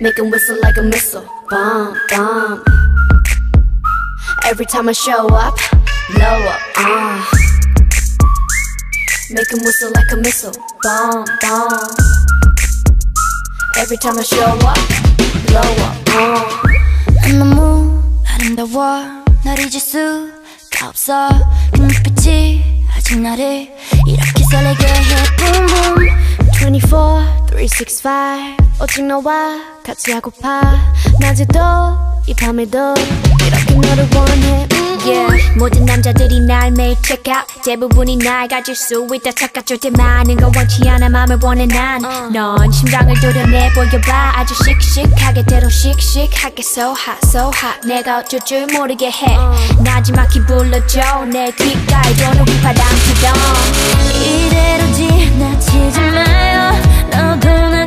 Make 'em whistle like a missile. Bomb, bomb. Every time I show up, blow up. Make 'em whistle like a missile. Bomb, bomb. Every time I show up, blow up. 난 너무 아름다워 널 잊을 수가 없어 그 눈빛이 아직 나를 이렇게 설레게 해 Boom boom 24, 365 오직 너와 같이 하고파 낮에도 이 밤에도 이렇게 너를 원해 Yeah, 모든 남자들이 날 매일 check out 대부분이 날 가질 수 있다 착각 절대 많은 건 원치 않아 맘을 원해 난 넌 심장을 도려내 보여봐 아주 씩씩하게 대로 씩씩하게 So hot, so hot 내가 어쩔 줄 모르게 해 나지막히 불러줘 내 귓가에 도는 휘파람 기동 이대로 지나치지 마요 너도 날